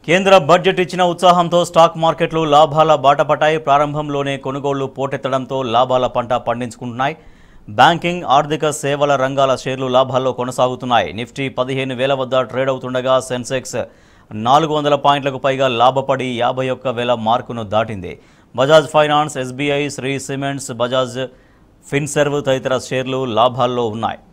కేంద్ర బడ్జెట్ ఇచ్చిన ఉత్సాహంతో స్టాక్ మార్కెట్లు లాభాల బాటపట్టాయి. ప్రారంభంలోనే కొనుగోళ్లు పోటెత్తడంతో లాభాల పంట పండించుకుంటున్నాయి. బ్యాంకింగ్, ఆర్థిక సేవల రంగాల షేర్లు లాభాల్లో కొనసాగుతున్నాయి. నిఫ్టీ 15,000 వద్ద ట్రేడ్ అవుతుండగా సెన్సెక్స్ 400 పాయింట్లకు పైగా లాభపడి 51,000 మార్కును దాటింది. Bajaj finance, SBI, Shree cements, Bajaj Finserv తదితర షేర్లు లాభాల్లో ఉన్నాయి.